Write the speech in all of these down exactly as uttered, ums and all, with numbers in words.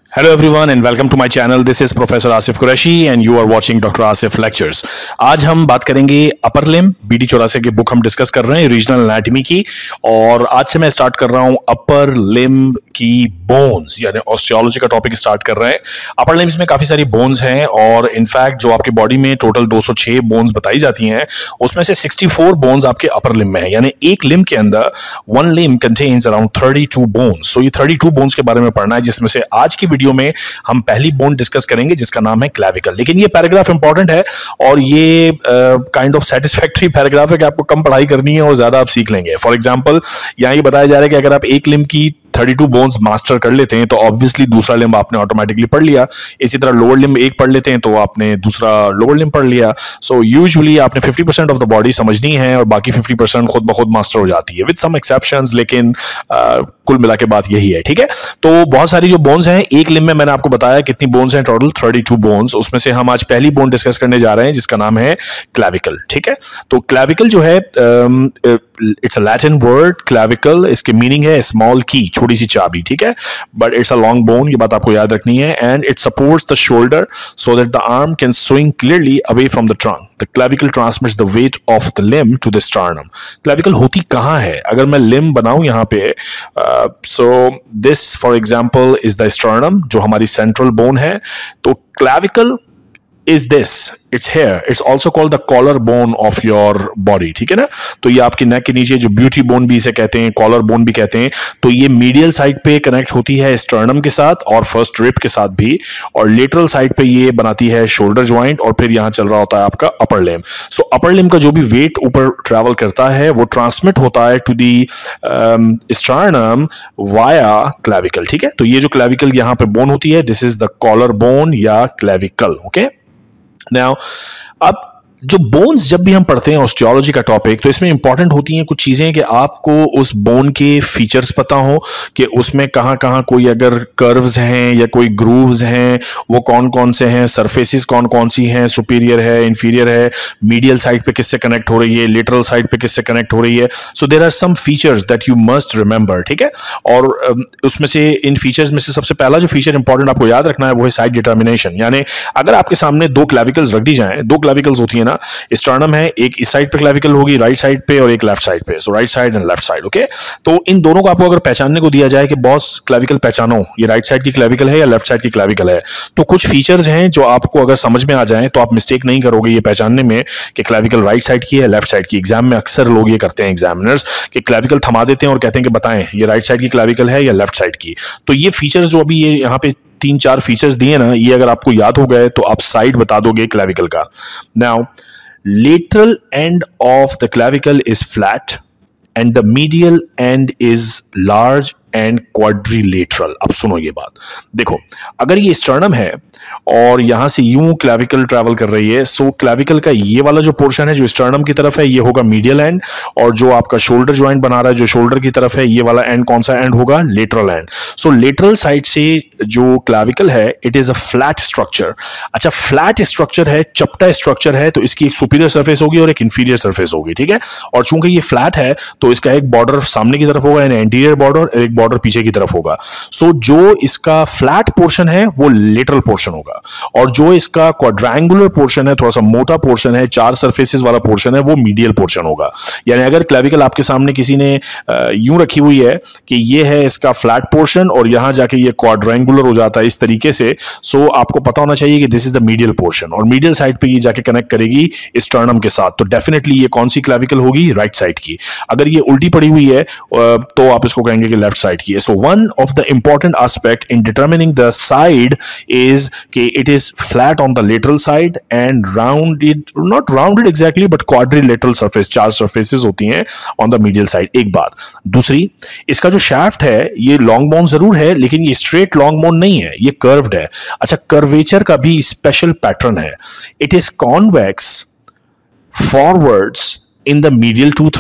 Hello everyone and welcome to my channel. This is Professor Asif Qureshi and you are watching Doctor Asif Lectures. आज हम बात करेंगे upper limb, B D चौरासी की book हम discuss कर रहे हैं रीजनल एनाटॉमी की, और आज से मैं स्टार्ट कर रहा हूं अपर लिम्ब की बोन्स यानी ऑस्टियोलॉजी का टॉपिक स्टार्ट कर रहे हैं। अपर लिम्ब्स में काफी सारी बोन्स हैं और इनफैक्ट जो आपकी बॉडी में टोटल दो सौ छह बोन्स बताई जाती हैं उसमें से चौंसठ बोन्स आपके अपर लिम्ब में है, यानी एक लिम्ब के अंदर वन लिम्ब कंटेन्स अराउंड बत्तीस बोन्स। सो ये बत्तीस बोन्स के बारे में पढ़ना है, जिसमें से आज की वीडियो में हम पहली बोन डिस्कस करेंगे जिसका नाम है क्लैविकल। लेकिन ये पैराग्राफ इंपॉर्टेंट है और ये काइंड ऑफ सेटिस्फैक्टरी पैराग्राफ है कि आपको कम पढ़ाई करनी है और ज्यादा आप सीख लेंगे। फॉर एग्जांपल यहां ये बताया जा रहा है कि अगर आप एक लिम्ब की बत्तीस बोन्स मास्टर कर लेते हैं तो ऑब्वियसली दूसरा लिम्ब आपने ऑटोमेटिकली पढ़ लिया। इसी तरह लोअर लिम्ब एक पढ़ लेते हैं तो आपने दूसरा लोअर लिम्ब पढ़ लिया। सो यूजुअली आपने पचास परसेंट ऑफ द बॉडी समझनी है और बाकी पचास परसेंट खुद ब खुद मास्टर हो जाती है विद सम एक्सेप्शंस, लेकिन uh, कुल मिला के बात यही है। ठीक है, तो बहुत सारी जो बोन्स हैं एक लिम्ब में, मैंने आपको बताया कितनी बोन्स हैं टोटल बत्तीस बोन्स। उसमें से हम आज पहली बोन डिस्कस करने जा रहे हैं जिसका नाम है क्लैविकल। ठीक है, तो क्लैविकल जो है it's a Latin word clavicle, इसके मीनिंग है स्मॉल की, छोटी सी चाबी। ठीक है, but it's a long bone, ये बात आपको याद रखनी है। And it supports the shoulder so that the arm can swing clearly away from the trunk. The clavicle transmits the weight of the limb to the sternum. Clavicle होती कहां है? अगर मैं लिम्ब बनाऊं यहां पे, so this for example is the sternum जो हमारी सेंट्रल बोन है। तो clavicle is this, it's here, it's also called the collar bone of your body। ठीक है ना, तो ये आपकी नेक के नीचे जो ब्यूटी बोन भी इसे कहते हैं, कॉलर बोन भी कहते हैं, तो ये मीडियल साइड पे कनेक्ट होती है स्टर्नम के साथ और फर्स्ट रिब के साथ भी, और लेटरल साइड पे ये बनाती है शोल्डर ज्वाइंट, और फिर यहां चल रहा होता है आपका अपर लिम्ब। सो अपर लिम्ब का जो भी वेट ऊपर ट्रैवल करता है वो ट्रांसमिट होता है to the sternum via clavicle. ठीक है, तो ये जो क्लैविकल यहां पे बोन होती है, this is the collar bone या क्लैविकल। ओके, Now, अब जो बोन्स जब भी हम पढ़ते हैं ऑस्टियोलॉजी का टॉपिक, तो इसमें इंपॉर्टेंट होती हैं कुछ चीजें कि आपको उस बोन के फीचर्स पता हो कि उसमें कहाँ कहाँ कोई अगर कर्व्स हैं या कोई ग्रूव्स हैं वो कौन कौन से हैं, सरफेसेस कौन कौन सी हैं, सुपीरियर है, इंफीरियर है, मीडियल साइड पे किससे कनेक्ट हो रही है, लेटरल साइड पे किससे कनेक्ट हो रही है। So there are some features that you must remember. ठीक है, और उसमें से इन फीचर्स में से सबसे पहला जो फीचर इंपॉर्टेंट आपको याद रखना है वो है साइड डिटर्मिनेशन। यानी अगर आपके सामने दो क्लैविकल्स रख दी जाएं, दो क्लैविकल्स होती है, स्टर्नम है, एक इस साइड पे क्लैविकल होगी राइट साइड पे और एक लेफ्ट साइड पे, so right side and left side. Okay, तो इन दोनों को आपको अगर पहचानने को दिया जाए कि बॉस क्लैविकल पहचानो, ये राइट साइड की क्लैविकल है या लेफ्ट साइड की क्लैविकल है, तो कुछ फीचर्स हैं जो आपको अगर समझ में आ जाए तो आप मिस्टेक नहीं करोगे ये पहचानने में कि क्लैविकल राइट साइड की है लेफ्ट साइड की। एग्जाम में अक्सर लोग ये करते हैं एग्जामिनर्स कि क्लैविकल थमा देते हैं और कहते हैं कि बताएं ये राइट साइड की क्लैविकल है या लेफ्ट साइड की। तो ये फीचर्स जो अभी ये यहाँ पे तीन चार फीचर्स दिए ना, ये अगर आपको याद हो गए तो आप साइड बता दोगे क्लैविकल का। Now lateral end of the clavicle is flat and the medial end is large and quadrilateral. अब सुनो ये बात, देखो अगर ये स्टर्नम है और यहां से यूं क्लैविकल ट्रैवल कर रही है, सो क्लैविकल का ये वाला जो पोर्शन है जो स्टर्नम की तरफ है ये होगा मीडियल एंड, और जो आपका शोल्डर ज्वाइंट बना रहा है जो शोल्डर की तरफ है ये वाला एंड कौन सा एंड होगा? Lateral end. So lateral side से जो क्लैविकल है it is a flat structure. अच्छा, फ्लैट स्ट्रक्चर है, चपटा स्ट्रक्चर है, तो इसकी एक सुपीरियर सर्फेस होगी और एक इंफीरियर सर्फेस होगी। ठीक है, और चूंकि ये फ्लैट है तो इसका एक बॉर्डर सामने की तरफ होगा यानी एंटीरियर बॉर्डर, एक बॉर्डर पीछे की तरफ होगा। सो so, जो इसका फ्लैट पोर्शन है वो लेटरल पोर्शन होगा, और जो इसका क्वाड्रेंगुलर पोर्शन है, थोड़ा सा मोटा पोर्शन है, चार सरफेसेस वाला पोर्शन है, वो मीडियल पोर्शन होगा। यानी अगर क्लैविकल आपके सामने किसी ने यूं रखी हुई है कि ये है इसका फ्लैट पोर्शन और यहां जाके ये क्वाड्रेंगुलर हो जाता है इस तरीके से, सो so, आपको पता होना चाहिए कि this is the medial portion, और मीडियल साइड पे ये जाके कनेक्ट करेगी स्टर्नम के साथ। तो डेफिनेटली ये कौन सी क्लैविकल होगी? राइट साइड की। अगर ये उल्टी पड़ी हुई है तो आप इसको कहेंगे कि लेफ्ट साइड की है। So one of the important aspect in determining the side is कि it is flat on the lateral side and rounded, not rounded exactly but quadrilateral surface, चार surfaces होती हैं on the medial side। एक बात, दूसरी इसका जो shaft है ये long bone जरूर है लेकिन ये straight long bone नहीं है, ये curved है। अच्छा, curvature का भी special pattern है। It is convex forwards in the medial two third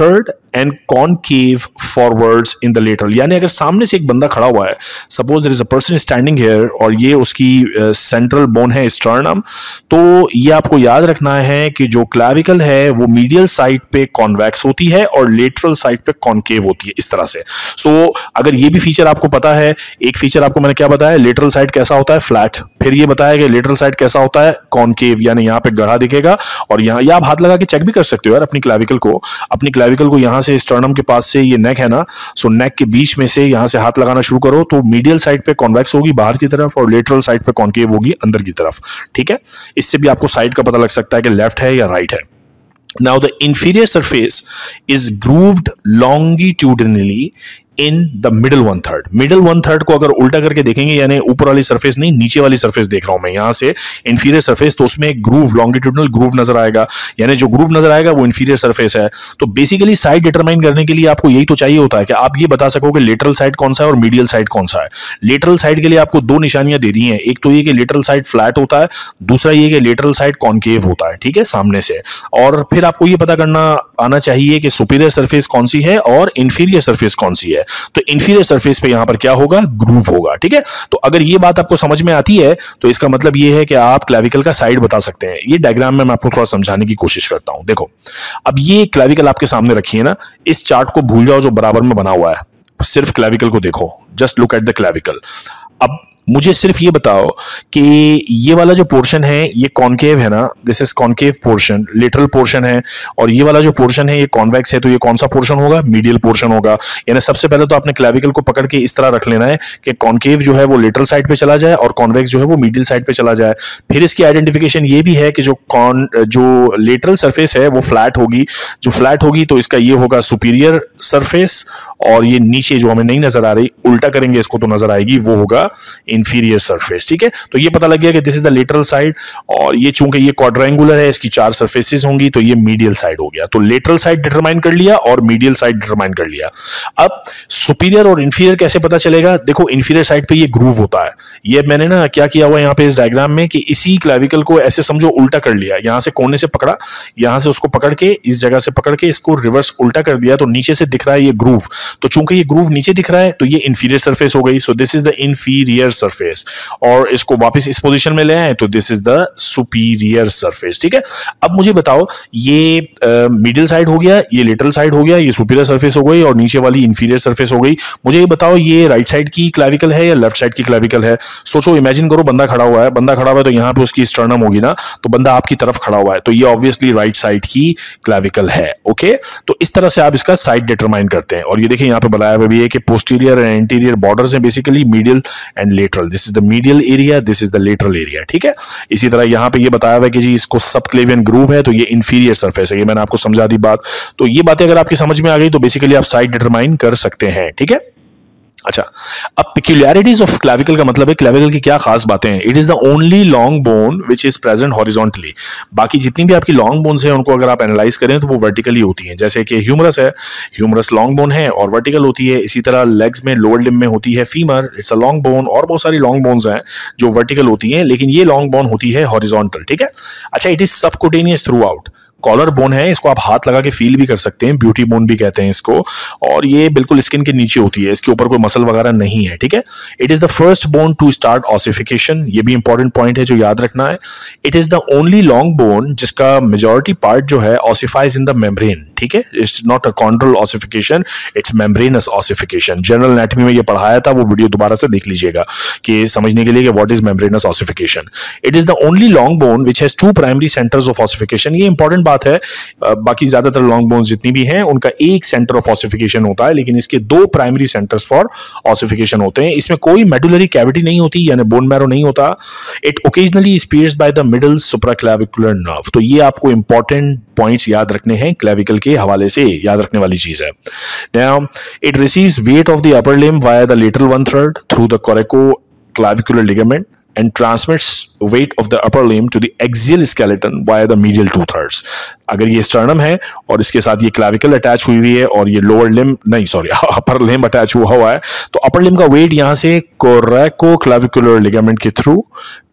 and concave forwards in the lateral. यानी अगर सामने से एक बंदा खड़ा हुआ है, suppose there is a person standing here, और ये उसकी सेंट्रल uh, बोन है स्टर्नम, तो ये आपको याद रखना है कि जो क्लैविकल है वो मीडियल साइड पे कॉन्वेक्स होती है और लेटरल साइड पे कॉनकेव होती है, इस तरह से। सो so, अगर ये भी फीचर आपको पता है, एक फीचर आपको मैंने क्या बताया, लेटरल साइड कैसा होता है, फ्लैट, फिर ये बताया कि लेटरल साइड कैसा होता है, कॉनकेव, यानी यहाँ पे गढ़ा दिखेगा, और यहाँ या आप हाथ लगा के चेक भी कर सकते हो यार अपनी क्लैविकल को, अपनी क्लैविकल को यहाँ से स्टर्नम के पास से, ये नेक है ना, सो नेक के बीच में से यहाँ से हाथ लगाना शुरू करो, तो मीडियल साइड पे कॉन्वेक्स होगी बाहर की तरफ और लेटरल साइड पे कॉनकेव होगी अंदर की तरफ, ठीक है। इससे भी आपको साइड का पता लग सकता है कि लेफ्ट है या राइट है। Now the inferior surface is grooved longitudinally in the middle one third. Middle one third को अगर उल्टा करके देखेंगे, यानी ऊपर वाली सरफेस नहीं, नीचे वाली सरफेस देख रहा हूं मैं यहां से इंफीरियर सरफेस, तो उसमें एक ग्रूव, लॉन्गिट्यूडनल ग्रूव नजर आएगा, यानी जो ग्रूव नजर आएगा वो इंफीरियर सरफेस है। तो बेसिकली साइड डिटरमाइन करने के लिए आपको यही तो चाहिए होता है कि आप ये बता सको कि लेटरल साइड कौन सा है और मीडियल साइड कौन सा है। लेटरल साइड के लिए आपको दो निशानियां दे दी हैं, एक तो ये कि लेटरल साइड फ्लैट होता है, दूसरा ये कि लेटरल साइड कॉनकेव होता है, ठीक है, सामने से। और फिर आपको ये पता करना आना चाहिए कि सुपीरियर सरफेस कौन सी है और इंफीरियर सरफेस कौन सी है। तो इंफीरियर सरफेस पे यहां पर क्या होगा, ग्रूव होगा, ठीक है। तो अगर ये बात आपको समझ में आती है तो इसका मतलब ये है कि आप क्लैविकल का साइड बता सकते हैं। ये डायग्राम में मैं आपको थोड़ा समझाने की कोशिश करता हूं। देखो, अब ये क्लैविकल आपके सामने रखी है ना, इस चार्ट को भूल जाओ जो बराबर में बना हुआ है, सिर्फ क्लैविकल को देखो, just look at the clavicle. अब मुझे सिर्फ ये बताओ कि ये वाला जो पोर्शन है ये कॉनकेव है ना, this is concave portion, lateral portion है, और ये वाला जो पोर्शन है ये कॉन्वेक्स है, तो ये कौन सा पोर्शन होगा, मीडियल पोर्शन होगा। यानी सबसे पहले तो आपने क्लैविकल को पकड़ के इस तरह रख लेना है कि कॉनकेव जो है वो लेटरल साइड पे चला जाए और कॉन्वेक्स जो है वो मीडियल साइड पे चला जाए। फिर इसकी आइडेंटिफिकेशन ये भी है कि जो कॉन जो लेटरल सरफेस है वो फ्लैट होगी, जो फ्लैट होगी तो इसका ये होगा सुपीरियर सरफेस, और ये नीचे जो हमें नहीं नजर आ रही, उल्टा करेंगे इसको तो नजर आएगी, वो होगा इंफीरियर सरफेस, ठीक है। तो ये पता लग गया कि this is the lateral side, और ये चूंकि ये क्वाड्रेंगुलर है, इसकी चार सरफेसेस होंगी, तो ये मीडियल साइड हो गया। तो लेटरल साइड डिटरमाइन कर लिया और मीडियल साइड डिटरमाइन कर लिया। अब सुपीरियर और इंफीरियर कैसे पता चलेगा, देखो इंफीरियर साइड पे ये ग्रूव होता है। ये मैंने ना क्या किया हुआ यहाँ पे इस डायग्राम में कि इसी क्लैविकल को ऐसे समझो उल्टा कर लिया, यहां से कोने से पकड़ा, यहां से उसको पकड़ के इस जगह से पकड़ के इसको रिवर्स उल्टा कर दिया, तो नीचे से दिख रहा है ये ग्रूव। तो चूंकि ये ग्रूव नीचे दिख रहा है तो ये इंफीरियर सरफेस हो गई, so this is the inferior surface. और इसको वापस इस पोजीशन में ले आए तो this is the superior surface, ठीक है। अब मुझे बताओ, ये मिडिल साइड हो गया, ये लेटरल साइड हो गया, ये सुपीरियर सरफेस हो गई और नीचे वाली इंफीरियर सरफेस हो गई। मुझे ये बताओ, ये राइट साइड की क्लैविकल है या लेफ्ट साइड की क्लैविकल है। सोचो, इमेजिन करो बंदा खड़ा हुआ है, बंदा खड़ा हुआ है तो यहां पे उसकी स्टर्नम होगी ना, तो बंदा आपकी तरफ खड़ा हुआ है, तो ये ऑब्वियसली राइट साइड की क्लैविकल है, ओके। तो इस तरह से आप इसका साइड डिटरमाइन करते हैं। और ये देखिए यहाँ पे बताया हुआ भी है कि पोस्टीरियर एंड एंटीरियर बॉर्डर्स हैं basically medial and lateral, this is the medial area, this is the lateral area, ठीक है। इसी तरह यहाँ पे ये बताया हुआ है कि जी इसको सबक्लेवियन ग्रूव है, तो ये इंफीरियर सरफेस है, ये मैंने आपको समझा दी बात। तो ये बातें अगर आपकी समझ में आ गई तो बेसिकली आप साइड डिटरमाइन कर सकते हैं, ठीक है। अच्छा, अब peculiarities ऑफ क्लैविकल का मतलब है क्लैविकल की क्या खास बातें हैं। It is the only long bone which is present horizontally. बाकी जितनी भी आपकी लॉन्ग बोन्स हैं उनको अगर आप एनालाइज करें तो वो वर्टिकली होती हैं, जैसे कि ह्यूमरस है, ह्यूमरस लॉन्ग बोन है और वर्टिकल होती है। इसी तरह लेग्स में, लोअर लिम्ब में होती है femur, it's a long bone, और बहुत सारी लॉन्ग बोन्स हैं जो वर्टिकल होती हैं, लेकिन ये लॉन्ग बोन होती है हॉरिजॉन्टल, ठीक है। अच्छा, it is subcutaneous throughout. Collar bone है, इसको आप हाथ लगा के फील भी कर सकते हैं, ब्यूटी बोन भी कहते हैं इसको, और ये बिल्कुल स्किन के नीचे होती है, इसके ऊपर कोई मसल वगैरह नहीं है, ठीक है। It is the first bone to start ossification, ये भी इंपॉर्टेंट पॉइंट है जो याद रखना है। It is the only long bone जिसका मेजॉरिटी पार्ट जो है ऑसिफाइज इन द मेम्ब्रेन, ठीक है। It's not a chondral ossification, it's membranous ossification. General anatomy में ये पढ़ाया था, वो वीडियो दोबारा से देख लीजिएगा कि समझने के लिए कि what is membranous ossification. It is the only long bone which has two primary centres of ossification. ये इंपॉर्टेंट बात है, बाकी ज्यादातर लॉन्ग बोन्स जितनी भी हैं उनका एक सेंटर ऑफ ऑसिफिकेशन होता है, लेकिन इसके दो प्राइमरी सेंटर्स फॉर ऑसिफिकेशन होते हैं। इसमें कोई मेडुलरी कैविटी नहीं होती, यानी बोन मैरो नहीं होता। It occasionally is pierced by the middle supraclavicular nerve. तो ये आपको इंपॉर्टेंट पॉइंट्स याद रखने हैं, क्लैविकल के हवाले से याद रखने वाली चीज है। Now it receives weight of the upper limb via the lateral one third through the coracoclavicular ligament and transmits weight of the upper limb to the axial skeleton via the medial two thirds. अगर ये sternum है और इसके साथ ये clavicle attach हुई हुई है और ये लोअर लिम्ब नहीं सॉरी अपर लिम्ब अटैच हुआ हुआ है, तो अपर लिम्ब का वेट यहां से कोरेकोक्लैविकुलर लिगामेंट के थ्रू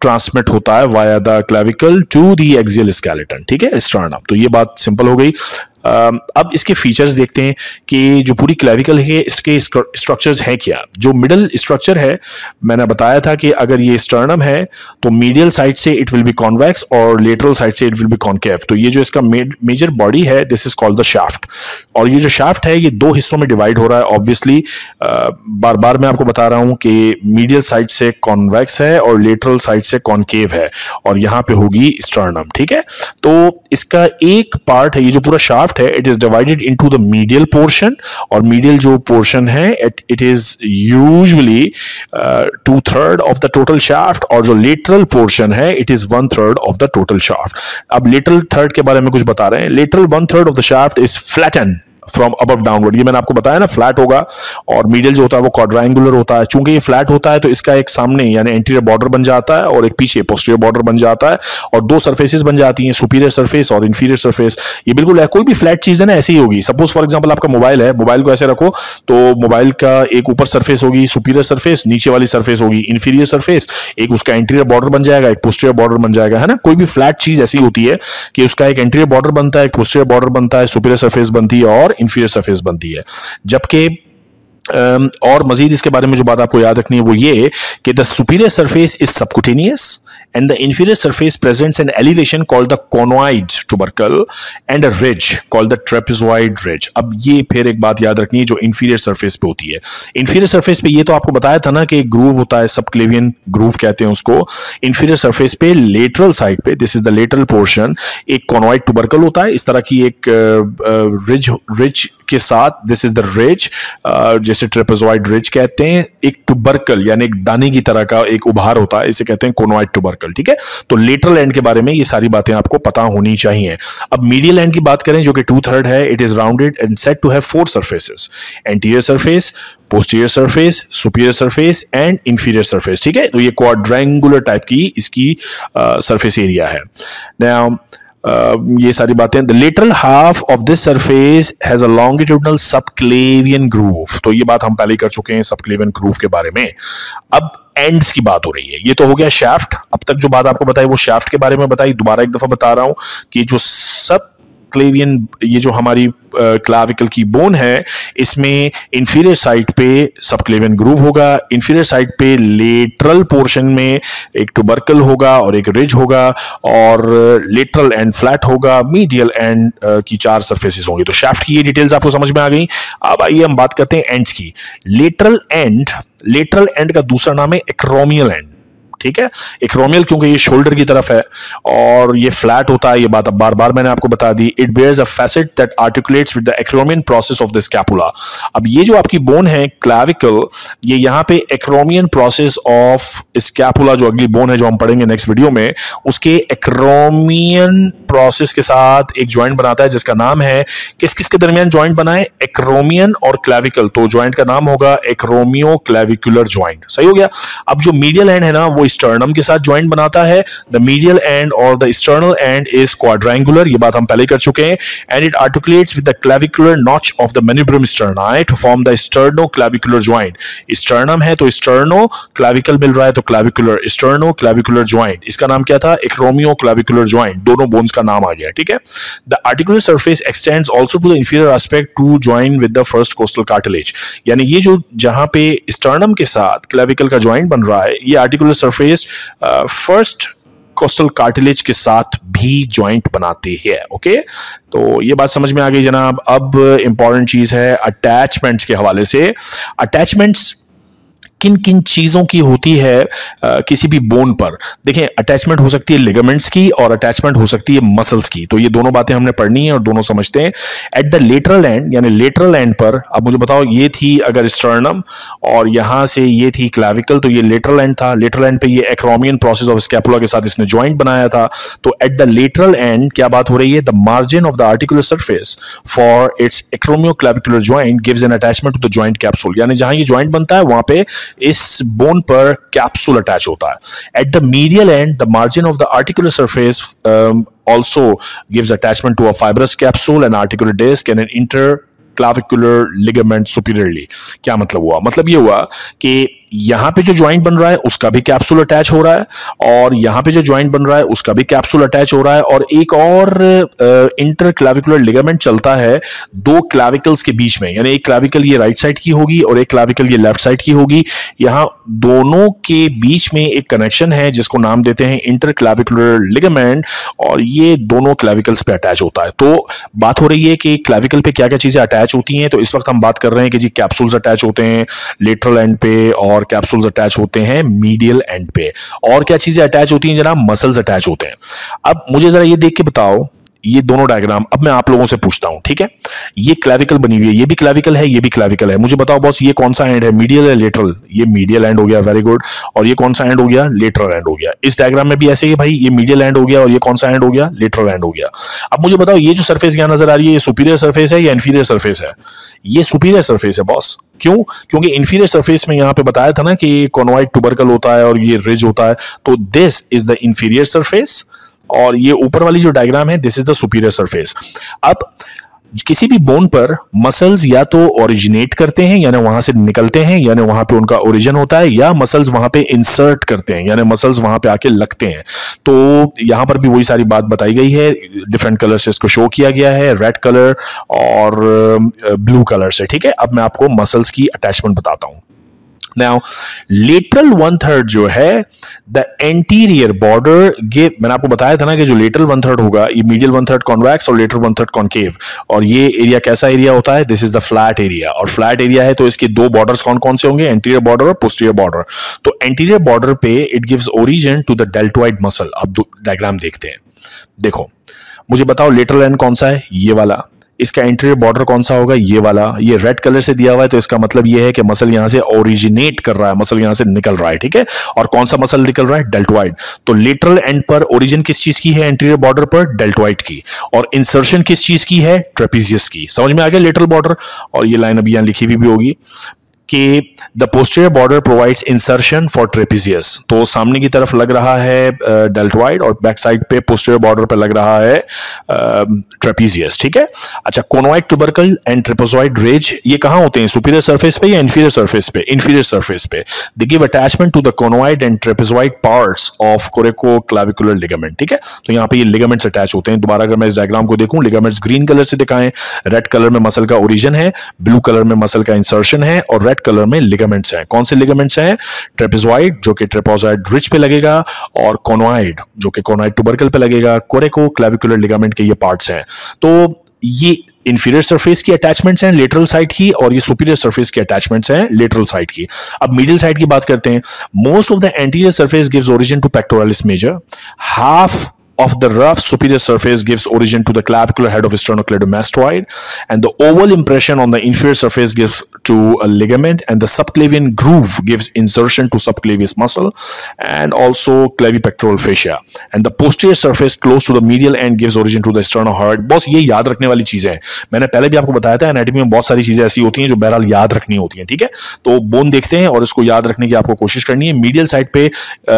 ट्रांसमिट होता है via the clavicle to the axial skeleton, ठीक है, स्टर्नम। तो ये बात सिंपल हो गई। अब इसके फीचर्स देखते हैं कि जो पूरी क्लेविकल है इसके स्ट्रक्चर्स हैं क्या। जो मिडल स्ट्रक्चर है, मैंने बताया था कि अगर ये स्टर्नम है तो मीडियल साइड से इट विल बी कॉन्वेक्स और लेटरल साइड से इट विल बी कॉन्केव। तो ये जो इसका मेजर बॉडी है, this is called the shaft. और ये जो शाफ्ट है ये दो हिस्सों में डिवाइड हो रहा है। ऑब्वियसली बार बार मैं आपको बता रहा हूं कि मीडियल साइड से कॉन्वेक्स है और लेटरल साइड से कॉन्केव है, और यहां पे होगी स्टर्नम, ठीक है। तो इसका एक पार्ट है, ये जो पूरा शाफ्ट है, it is divided into the medial portion, और मीडियल जो पोर्शन है it is usually two third of the total shaft, और जो लेटरल पोर्शन है it is one third of the total shaft. अब लेटरल थर्ड के बारे में कुछ बता रहे हैं। Lateral one third of the shaft is flatten from above downward. ये मैंने आपको बताया ना, फ्लैट होगा, और मीडियल जो होता है वो क्वाड्रायंगुलर होता है। चूंकि ये फ्लैट होता है तो इसका एक सामने यानी एंटीरियर बॉर्डर बन जाता है और एक पीछे पोस्टीरियर बॉर्डर बन जाता है, और दो सरफेसेस बन जाती हैं, सुपीरियर सरफेस और इंफीरियर सरफेस। ये बिल्कुल है, कोई भी फ्लैट चीज है ना ऐसी ही होगी। सपोज फॉर एग्जांपल आपका मोबाइल है, मोबाइल को ऐसे रखो तो मोबाइल का एक ऊपर सरफेस होगी सुपीरियर सरफेस, नीचे वाली सरफेस होगी इंफीरियर सरफेस, एक उसका एंटीरियर बॉर्डर बन जाएगा, एक पोस्टीरियर बॉर्डर बन जाएगा, है ना। कोई भी फ्लैट चीज ऐसी होती है कि उसका एक एंटीरियर बॉर्डर बनता है, एक पोस्टीरियर बॉर्डर बनता है, सुपीरियर सरफेस बनती है और इंफीरियर सरफेस बनती है। जबकि और मजीद इसके बारे में जो बात आपको याद रखनी है वो ये कि the superior surface is subcutaneous and the inferior surface presents an elevation called the conoid tubercle and a ridge called the trapezoid ridge। अब ये फिर एक बात याद रखनी है जो inferior surface पे होती है। inferior surface पे ये तो आपको बताया था ना कि एक ग्रूव होता है, सबक्लेवियन ग्रूव कहते हैं उसको। inferior surface पे lateral side पे, this is the lateral portion, एक conoid tubercle होता है, इस तरह की एक ridge ridge के साथ, this is the ridge, जैसे trapezoid ridge कहते हैं। एक tubercle यानी एक दाने की तरह का एक उभार होता है, इसे कहते हैं conoid tubercle, ठीक है। तो लेटरल एंड के बारे में ये सारी बातें आपको पता होनी चाहिए। अब मीडियल एंड की बात करें जो कि टू थर्ड है, it is rounded and said to have four surfaces, anterior surface, posterior surface, superior surface and inferior surface, ठीक है। तो ये क्वाड्रेंगुलर टाइप की इसकी सरफेस एरिया है। नाउ Uh, ये सारी बातें। The lateral half of this surface has a longitudinal subclavian groove. तो ये बात हम पहले कर चुके हैं सबक्लेवियन ग्रूव के बारे में। अब एंड्स की बात हो रही है। ये तो हो गया शाफ्ट। अब तक जो बात आपको बताई वो शाफ्ट के बारे में बताई। दोबारा एक दफा बता रहा हूं कि जो सब क्लेवियन, ये जो हमारी क्लाविकल की बोन है, इसमें इंफीरियर साइड पे सबक्लेवियन ग्रूव होगा, इंफीरियर साइड पे लेटरल पोर्शन में एक टुबर्कल होगा और एक रिज होगा, और लेटरल एंड फ्लैट होगा, मीडियल एंड की चार सरफेसेस होंगी। तो शाफ्ट की ये डिटेल्स आपको समझ में आ गई। अब आइए हम बात करते हैं एंड्स की। लेटरल एंड, लेटरल एंड का दूसरा नाम है एक्रोमियल एंड, ठीक है। एक्रोमियल क्योंकि ये शोल्डर की तरफ है और ये फ्लैट होता है, ये बात अब बार बार मैंने आपको बता दी। It bears a facet that articulates with the acromion process of the scapula. अब ये जो आपकी बोन है क्लैविकल, ये यहाँ पे एक्रोमियन प्रोसेस ऑफ स्कैपुला, जो अगली बोन है जो हम पढ़ेंगे नेक्स्ट वीडियो में, उसके एक्रोमियन प्रोसेस के साथ एक ज्वाइंट बनाता है जिसका नाम है, किस किस के दरमियान ज्वाइंट बना है, एक्रोमियन और क्लैविकल। तो ज्वाइंट का नाम होगा एक्रोमियो क्लैविकुलर ज्वाइंट। सही हो गया। अब जो मीडियल एंड है ना वो स्टर्नम के साथ ज्वाइंट बनाता है। द मीडियल एंड और the sternal end is quadrangular, ये बात हम पहले कर चुके हैं। And it articulates with the clavicular notch of the manubrium sterni to form the sternoclavicular joint. Sternum है तो स्टर्नो, क्लैविकल मिल रहा है तो क्लैविकुलर, स्टर्नो क्लैविकुलर ज्वाइंट। इसका नाम क्या था, एक्रोमियो क्लैविकुलर ज्वाइंट। दोनों बोन्स का नाम आ गया, ठीक है। The articular surface extends also to the inferior aspect to join with the first costal cartilage. यानी ये जो जहां पे स्टर्नम के साथ क्लैविकल का ज्वाइंट बन रहा है, ये articular surface first costal cartilage के साथ भी ज्वाइंट बनाते हैं। ओके, तो ये बात समझ में आ गई जनाब। अब इंपॉर्टेंट चीज है अटैचमेंट्स के हवाले से। अटैचमेंट्स किन किन चीजों की होती है आ, किसी भी बोन पर। देखें, अटैचमेंट हो सकती है लिगामेंट्स की और अटैचमेंट हो सकती है मसल्स की। तो ये दोनों बातें हमने पढ़नी है और दोनों समझते हैं। एट द लेटरल एंड, यानी लेटरल एंड पर, अब मुझे बताओ, ये थी अगर स्टर्नम और यहां से ये थी क्लैविकल, तो ये लेटरल एंड था। लेटरल एंड पे ये एक्रोमियन प्रोसेस ऑफ स्कैपुला के साथ इसने ज्वाइंट बनाया था। तो एट द लेटरल एंड क्या बात हो रही है, the margin of the articular surface for its acromioclavicular joint gives an attachment to the joint capsule. यानी जहां ये ज्वाइंट बनता है वहां पे इस बोन पर कैप्सूल अटैच होता है। At the medial end, the margin of the articular surface also gives attachment to a fibrous capsule, an articular disc and an interclavicular ligament superiorly। क्या मतलब हुआ? मतलब ये हुआ कि यहां पे जो ज्वाइंट बन रहा है उसका भी कैप्सूल अटैच हो रहा है और यहां पे जो ज्वाइंट बन रहा है उसका भी कैप्सूल अटैच हो रहा है और एक और इंटर क्लैविकुलर लिगामेंट चलता है दो क्लैविकल्स के बीच में, यानी एक क्लैविकल ये राइट साइड की होगी और एक क्लैविकल ये लेफ्ट साइड की होगी। यहां दोनों के बीच में एक कनेक्शन है जिसको नाम देते हैं इंटर क्लैविकुलर लिगामेंट और ये दोनों क्लैविकल्स पे अटैच होता है। तो बात हो रही है कि क्लैविकल पे क्या क्या चीजें अटैच होती हैं, तो इस वक्त हम बात कर रहे हैं कि जी कैप्सूल्स अटैच होते हैं लेटरल एंड पे और कैप्सूल्स अटैच होते हैं मीडियल एंड पे। और क्या चीजें अटैच होती हैं जनाब? मसल्स अटैच होते हैं। अब मुझे जरा ये देख के बताओ ये दोनों डायग्राम, अब मैं आप लोगों से पूछता हूं, ठीक है, ये क्लैविकल बनी हुई है, ये भी क्लैविकल है, ये भी क्लैविकल है, मुझे बताओ बॉस ये कौन सा एंड है, मीडियल या लेटरल? ये मीडियल एंड हो गया, वेरी गुड। और ये कौन सा एंड हो गया? लेटरल एंड हो गया। इस डायग्राम में भी ऐसे ही भाई, ये मीडियल एंड हो गया और ये कौन सा एंड हो गया? लेटरल एंड हो गया। अब मुझे बताओ ये जो सरफेस यहां नजर आ रही है ये सुपीरियर सरफेस है या इंफीरियर सरफेस है? ये सुपीरियर सरफेस है बॉस। क्यों? क्योंकि इंफीरियर सरफेस में यहां पे बताया था ना कि कॉनवाइड ट्यूबरकल होता है और ये रिज होता है, तो this is the inferior surface और ये ऊपर वाली जो डायग्राम है this is the superior surface. अब किसी भी बोन पर मसल्स या तो ओरिजिनेट करते हैं यानी वहां से निकलते हैं यानी वहां पे उनका ओरिजिन होता है, या मसल्स वहां पे इंसर्ट करते हैं यानी मसल्स वहां पे आके लगते हैं। तो यहां पर भी वही सारी बात बताई गई है, डिफरेंट कलर से इसको शो किया गया है, रेड कलर और ब्लू कलर से, ठीक है। अब मैं आपको मसल्स की अटैचमेंट बताता हूं। Now, lateral one third जो है the anterior border गिव, मैंने आपको बताया था ना कि जो lateral one third होगा ये medial one third convex और lateral one third concave, और ये एरिया कैसा एरिया होता है? This is the flat area, और फ्लैट एरिया है तो इसके दो बॉर्डर्स कौन कौन से होंगे? एंटीरियर बॉर्डर और पोस्टीरियर बॉर्डर। तो एंटीरियर बॉर्डर पे it gives origin to the deltoid muscle. अब डायग्राम देखते हैं, देखो मुझे बताओ लेटरल एंड कौन सा है? ये वाला। इसका इंटीरियर बॉर्डर कौन सा होगा? ये वाला। ये रेड कलर से दिया हुआ है तो इसका मतलब ये है कि मसल यहां से ओरिजिनेट कर रहा है, मसल यहां से निकल रहा है, ठीक है। और कौन सा मसल निकल रहा है? डेल्टोइड। तो लेटरल एंड पर ओरिजिन किस चीज की है? एंटीरियर बॉर्डर पर डेल्टोइड की। और इंसर्शन किस चीज की है? ट्रेपीजियस की। समझ में आ गया लेटरल बॉर्डर? और ये लाइन अभी यहां लिखी हुई भी होगी कि the posterior border provides insertion for trapezius. तो सामने की तरफ लग रहा है डेल्टोइड और बैक साइड पे पोस्टीरियर बॉर्डर पे लग रहा है ट्रेपीजियस, ठीक है। अच्छा, conoid tubercle and trapezoid ridge ये कहां होते हैं? सुपीरियर सरफेस पे या इंफीरियर सरफेस पे? इंफीरियर सरफेस पे। They give attachment to the conoid and trapezoid parts of coracoclavicular ligament, ठीक है। तो यहां पे ये लिगामेंट्स अटैच होते हैं। दोबारा अगर मैं इस डायग्राम को देखूं, लिगामेंट्स ग्रीन कलर से दिखाएं, रेड कलर में मसल का ओरिजिन है, ब्लू कलर में मसल का इंसर्शन है और रेड कलर में लिगामेंट्स हैं। कौन से लिगामेंट्स हैं? ट्रेपेजॉइड जो कि ट्रेपेजॉइड रिज पे लगेगा और कोनोइड जो कि कोनोइड ट्यूबरकल पे लगेगा। कोरेकोक्लाविकुलर लिगामेंट के ये पार्ट्स हैं। तो ये इंफीरियर सरफेस की अटैचमेंट्स हैं लेटरल साइड की और ये सुपीरियर सरफेस की अटैचमेंट्स हैं लेटरल साइड की। अब मिडिल साइड की बात करते हैं। Most of the anterior surface gives origin to pectoralis major. Half of the rough superior surface gives origin to the clavicular head of sternocleidomastoid, and the oval impression on the inferior surface gives to a ligament, and the subclavian groove gives insertion to subclavius muscle and also clavipectoral fascia, and the posterior surface close to the medial end gives origin to the sternohyoid। बस ये याद रखने वाली चीजें हैं। मैंने पहले भी आपको बताया था एनाटॉमी में बहुत सारी चीजें ऐसी होती हैं जो बहरहाल याद रखनी होती हैं, ठीक है। तो बोन देखते हैं और इसको याद रखने की आपको कोशिश करनी है। मीडियल साइड पे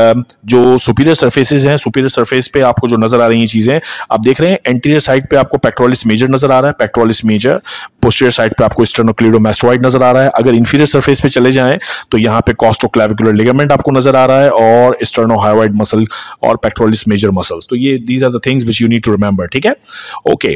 जो सुपीरियर सरफेसेस हैं, सुपीरियर सरफेस पे आपको जो नजर आ रही हैं चीजें आप देख रहे हैं, एंटीरियर साइड पे आपको पेक्टोरालिस मेजर नजर आ रहा है, पेक्टोरालिस मेजर। पोस्टीरियर साइड पे आपको स्टर्नोक्लीडोमास्टोइड नजर आ रहा है। अगर इंफीरियर सरफेस पे चले जाएं तो यहां पे कॉस्टोक्लेविकुलर लिगामेंट आपको नजर आ रहा है और स्टर्नोहायोइड मसल और पेक्टोरालिस मेजर मसल्स। तो ये these are the things which you need to remember, ठीक है। Okay,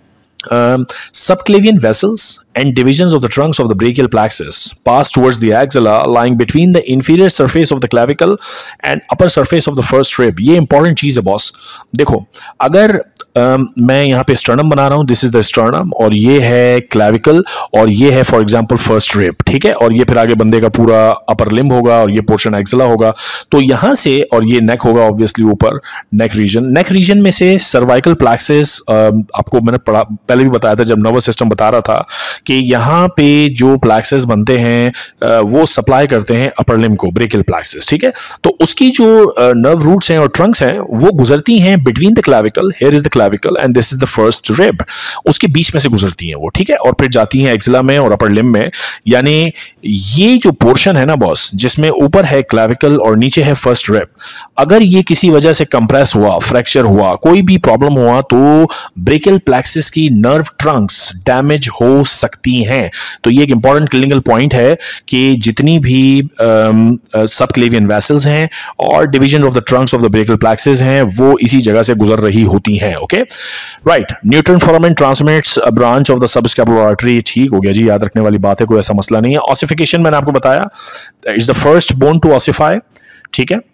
subclavian vessels and divisions of the trunks of the brachial plexus pass towards the axilla, lying between the inferior surface of the clavicle and upper surface of the first rib। ये important चीज है boss. देखो अगर Um, मैं यहाँ पे sternum बना रहा हूँ, दिस इज द स्टर्नम, और ये है क्लैविकल और ये है फॉर एग्जांपल फर्स्ट रिब, ठीक है। और ये फिर आगे बंदे का पूरा अपर लिम्ब होगा और ये पोर्शन एक्सिला होगा। तो यहाँ से और ये नेक होगा ऑब्वियसली ऊपर, नेक रीजन। नेक रीजन में से सर्वाइकल प्लेक्सेस, आपको मैंने पढ़ा पहले भी बताया था जब नर्वस सिस्टम बता रहा था कि यहाँ पे जो प्लेक्सेस बनते हैं वो सप्लाई करते हैं अपर लिम्ब को, ब्रेकियल प्लेक्सेस, ठीक है। तो उसकी जो नर्व रूट्स हैं और ट्रंक्स हैं वो गुजरती हैं between the clavicle, here is the clavicle and this is the first rib. उसके बीच में से गुजरती हैं वो, ठीक है, और फिर जाती हैं एक्सिला में और अपर लिम्ब में। यानी ये जो पोर्शन है ना बॉस, जिसमें ऊपर है क्लैविकल और नीचे है फर्स्ट रिब, अगर ये किसी वजह से कंप्रेस हुआ, फ्रैक्चर हुआ, कोई भी प्रॉब्लम हुआ तो ब्रेकियल प्लेक्सिस की नर्व ट्रंक्स डैमेज हो सकती हैं। तो ये एक इंपॉर्टेंट क्लिनिकल पॉइंट है कि जितनी भी सबक्लेवियन वेसल्स हैं और division of the trunks of the brachial plexus हैं वो इसी जगह से गुजर रही होती हैं। Okay right, nutrient foramen transmits a branch of the subscapular artery. ठीक हो गया जी, याद रखने वाली बात है, कोई ऐसा मसला नहीं है। ऑसिफिकेशन मैंने आपको बताया, is the first bone to ossify, ठीक है,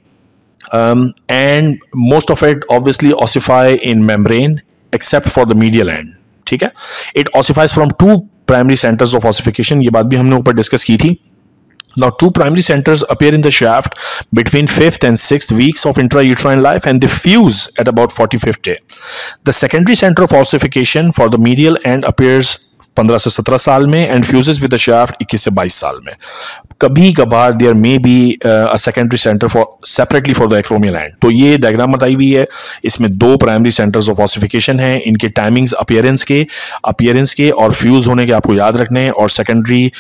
and most of it obviously ossify in membrane except for the medial end, ठीक है। It ossifies from two primary centres of ossification, ये बात भी हमने ऊपर डिस्कस की थी। Now, two primary centers appear in the shaft between fifth and sixth weeks of intrauterine life, and they fuse at about forty-fifth day. The secondary center of ossification for the medial end appears पंद्रह से सत्रह साल में and fuses with the shaft इक्कीस से बाईस साल में। कभी कभार there may be uh, a secondary center for separately for the acromial end। तो ये डायग्राम बताई हुई है, इसमें दो प्राइमरी सेंटर्स ऑफ ऑसिफिकेशन हैं, इनके टाइमिंग्स अपीयरेंस के अपीयरेंस के और फ्यूज होने के आपको याद रखने हैं, और सेकेंडरी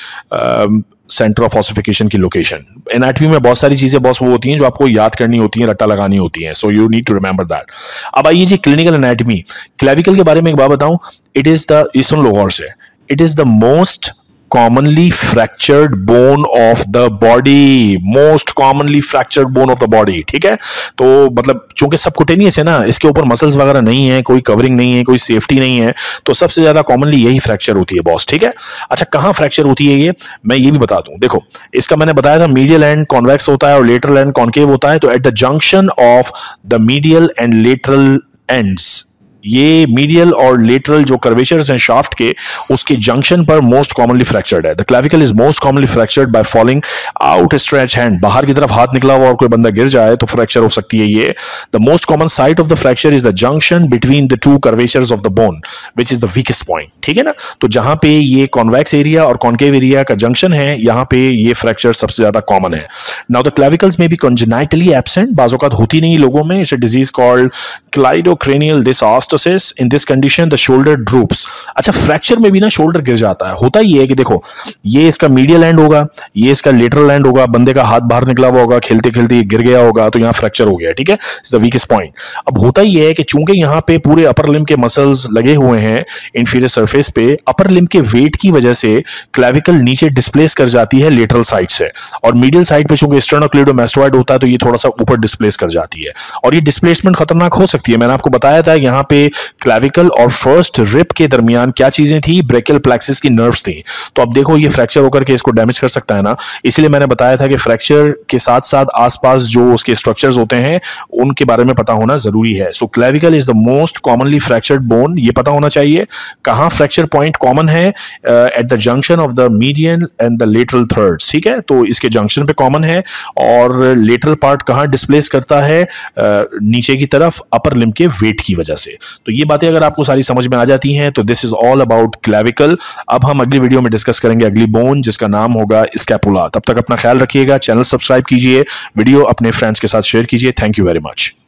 सेंटर ऑफ ऑसिफिकेशन की लोकेशन। एनाटॉमी में बहुत सारी चीजें बॉस वो होती हैं जो आपको याद करनी होती हैं, रट्टा लगानी होती हैं, so you need to remember that. अब आइए जी क्लिनिकल एनाटॉमी। क्लैविकल के बारे में एक बात बताऊं, इट इज द, सुन लो गौर से, it is the most commonly fractured bone of the body, most commonly fractured bone of the body, ठीक है। तो मतलब चूंकि सबकुटेनियस है ना, इसके ऊपर मसल्स वगैरह नहीं है, कोई कवरिंग नहीं है, कोई सेफ्टी नहीं है, तो सबसे ज्यादा कॉमनली यही फ्रैक्चर होती है बॉस, ठीक है। अच्छा, कहाँ फ्रैक्चर होती है ये मैं ये भी बता दूं। देखो, इसका मैंने बताया था मीडियल एंड कॉन्वेक्स होता है और लेटरल एंड कॉन्केव होता है। तो at the junction of the medial and lateral ends, ये मीडियल और लेटरल जो कर्वेचर्स हैं शाफ्ट के, उसके जंक्शन पर मोस्ट कॉमनली फ्रैक्चर्ड है। The clavicle is most commonly fractured by falling out stretch hand, बाहर की तरफ हाथ निकला हुआ और कोई बंदा गिर जाए तो फ्रैक्चर हो सकती है ये। The most common site of the fracture is the junction between the two curvatures of the bone which is the weakest point, ठीक है ना। तो जहां पे ये कॉन्वेक्स एरिया और कॉन्केव एरिया का जंक्शन है, यहां पे ये फ्रैक्चर सबसे ज्यादा कॉमन है। नाउ द क्लैविकल्स में भी कॉन्जेनाइटली एब्सेंट, बाज़-औक़ात होती नहीं लोगों में। It's a disease called cleidocranial dysostosis. In this condition the shoulder droops. अच्छा, फ्रैक्चर में भी ना शोल्डर गिर जाता है। होता ही है कि देखो, ये इसका मीडियल एंड होगा, ये इसका लेटरल एंड होगा, बंदे का हाथ बाहर निकला हुआ होगा, खेलते खेलते गिर गया होगा, तो यहां फ्रैक्चर हो गया, ठीक है। It's the weakest point. अब होता ही है कि चूंकि यहां पे पूरे अपर लिम्ब के मसल्स लगे हुए हैं इंफीरियर सरफेस पे, अपर लिम्ब के वेट की वजह से क्लैविकल नीचे डिस्प्लेस कर जाती है लेटरल साइड से, और मीडियल साइड पे चूंकि स्टर्नोक्लेडोमास्टोइड होता है तो ये थोड़ा सा ऊपर डिस्प्लेस कर जाती है, और ये डिस्प्लेसमेंट खतरनाक हो सकती है। मैंने आपको बताया था यहां पे क्लैविकल और फर्स्ट रिब के दरमियान क्या चीजें थी, ब्रेकियल प्लेक्सिस की नर्व्स थी। तो अब देखो, ये फ्रैक्चर होकर के इसको डैमेज कर सकता है ना, इसलिए मैंने बताया था कि फ्रैक्चर के साथ साथ आसपास जो उसके स्ट्रक्चर्स होते हैं उनके बारे में पता होना जरूरी है। So clavicle is the most commonly fractured bone, ये पता होना चाहिए। कहां फ्रैक्चर पॉइंट कॉमन है, at the junction of the median and the lateral thirds, ठीक है। तो इसके जंक्शन पे कॉमन है, और लेटरल पार्ट कहां डिस्प्लेस करता है, uh, नीचे की तरफ अपर लिम्ब के वेट की वजह से। तो ये बातें अगर आपको सारी समझ में आ जाती हैं तो this is all about clavicle. अब हम अगली वीडियो में डिस्कस करेंगे अगली बोन, जिसका नाम होगा स्कैपुला। तब तक अपना ख्याल रखिएगा, चैनल सब्सक्राइब कीजिए, वीडियो अपने फ्रेंड्स के साथ शेयर कीजिए। Thank you very much.